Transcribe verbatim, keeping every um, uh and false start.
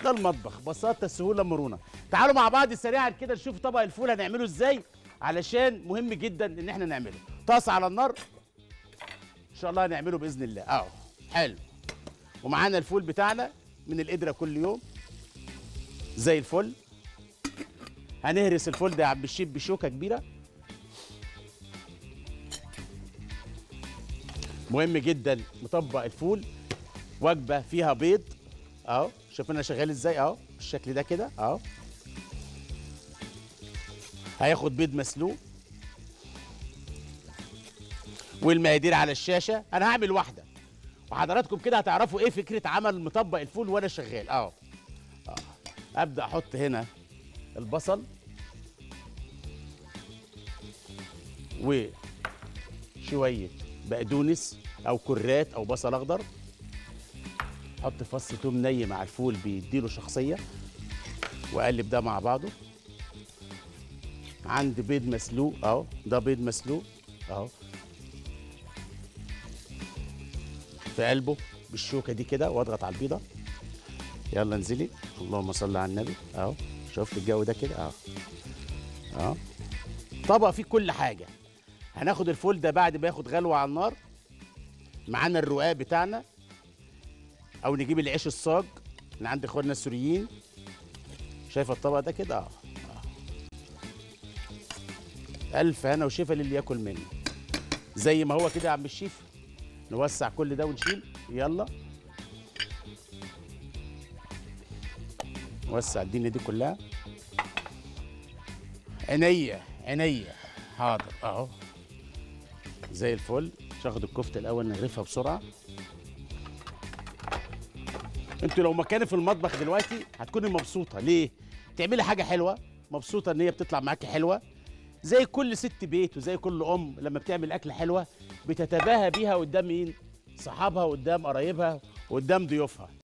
ده المطبخ، بساطه سهوله مرونه. تعالوا مع بعض سريعا كده نشوف طبق الفول هنعمله ازاي، علشان مهم جدا ان احنا نعمله. طاسه على النار ان شاء الله هنعمله باذن الله. اهو حلو. ومعانا الفول بتاعنا من القدره كل يوم زي الفل. هنهرس الفول ده يا عم الشيف بشوكه كبيره. مهم جدا مطبق الفول وجبه فيها بيض اهو. شوف انا شغال ازاي اهو بالشكل ده كده اهو. هياخد بيض مسلوق والمقادير على الشاشه. انا هعمل واحده وحضراتكم كده هتعرفوا ايه فكره عمل مطبق الفول وانا شغال اهو. اه ابدا احط هنا البصل وشويه بقدونس او كرات او بصل اخضر. حط فص توم ني مع الفول بيديله شخصيه، واقلب ده مع بعضه. عندي بيض مسلوق اهو، ده بيض مسلوق اهو في قلبه بالشوكه دي كده، واضغط على البيضه. يلا انزلي، اللهم صل على النبي اهو. شفت الجو ده كده اهو اهو. طبق فيه كل حاجه. هناخد الفول ده بعد ما ياخد غلوه على النار، معانا الرقاق بتاعنا او نجيب العيش الصاج اللي عند اخواننا السوريين. شايفه الطبق ده كده اه. الف هنا وشفا للي ياكل منه زي ما هو كده يا عم الشيف. نوسع كل ده ونشيل. يلا نوسع الدنيا دي كلها. عينيا عينيا حاضر اهو زي الفل. هاخد الكفته الاول نغرفها بسرعه. انتوا لو مكاني في المطبخ دلوقتي هتكوني مبسوطه. ليه؟ تعملي حاجه حلوه مبسوطه ان هي بتطلع معاكي حلوه، زي كل ست بيت وزي كل ام لما بتعمل اكله حلوه بتتباهى بيها قدام مين؟ صحابها، وقدام قرايبها، وقدام ضيوفها.